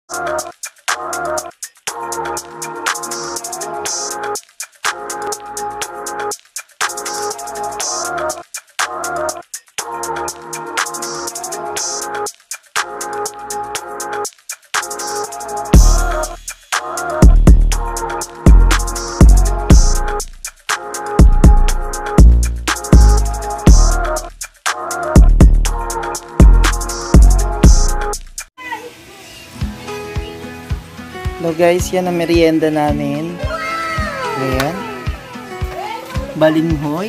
So guys, yan ang merienda namin. Ayan. Balinghoy.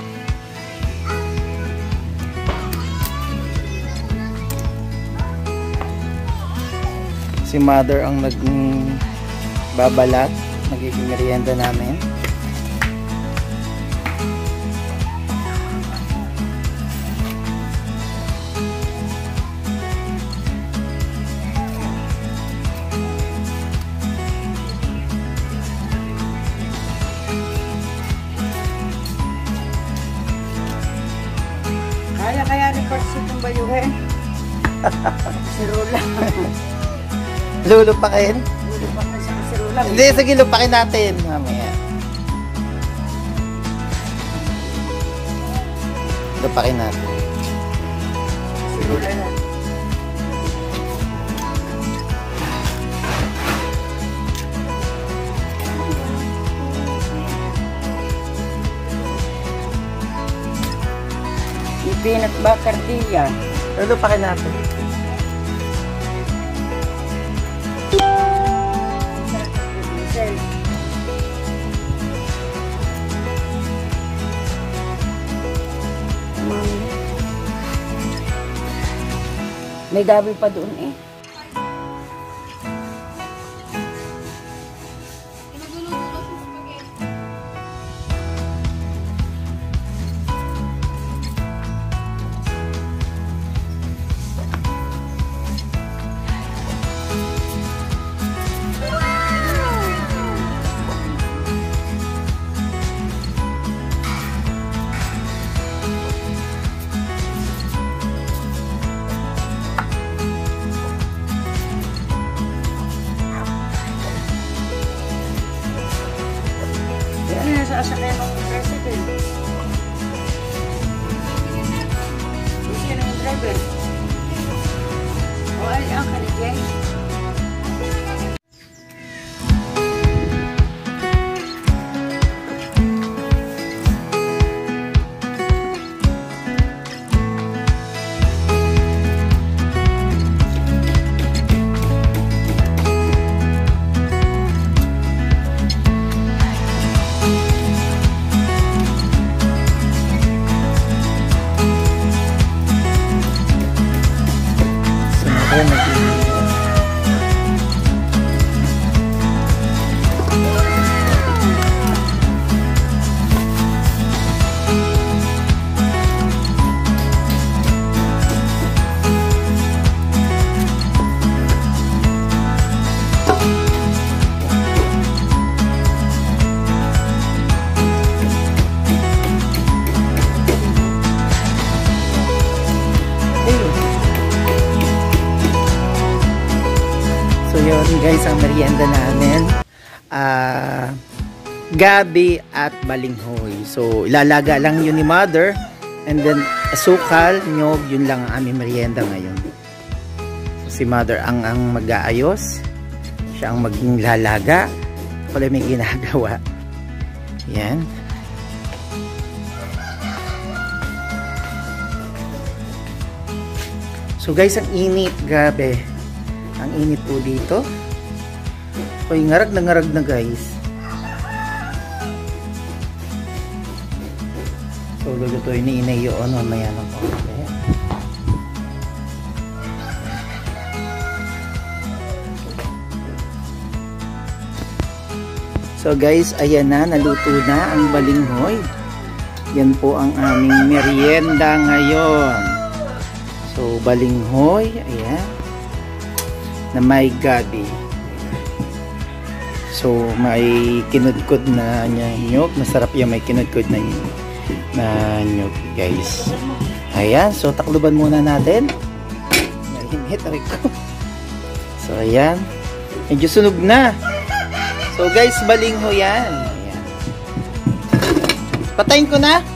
Si mother ang nagbabalat. Magiging merienda namin. Kaya ni Korsi itong bayuhin. Si Rula. Lulupakin? Lulupakin siya si Rula. Hindi, sige, lupakin natin. Mamaya. Lupakin natin. Si Rula na. Peanut butter diya. Lulupakin natin. May gabi pa doon eh. Sasakyan ng tricycle. Sino yung driver? O ay, ang kanigay. So yun guys, ang merienda namin, gabi at balinghoy. So ilalaga lang yun ni mother, and then asukal, nyog, yun lang ang aming merienda ngayon. So si mother ang mag-aayos, siya ang maging lalaga, pala may ginagawa. Yan. So guys, ang init, gabi. Ang init po dito. Uy, ngarag na guys. So lulutuin ni Inay yun mamaya ng konti. So guys, ayan na, naluto na ang balinghoy. Yan po ang aming merienda ngayon. So balinghoy, ayan, na may gabi. So may kinudkod na nyog. Masarap yung may kinudkod na nyog guys. Ayan, so takluban muna natin. Nahinit ko. So So, ayan. Medyo sunog na. So, guys, balinghoy yan. Ayan. Patayin ko na.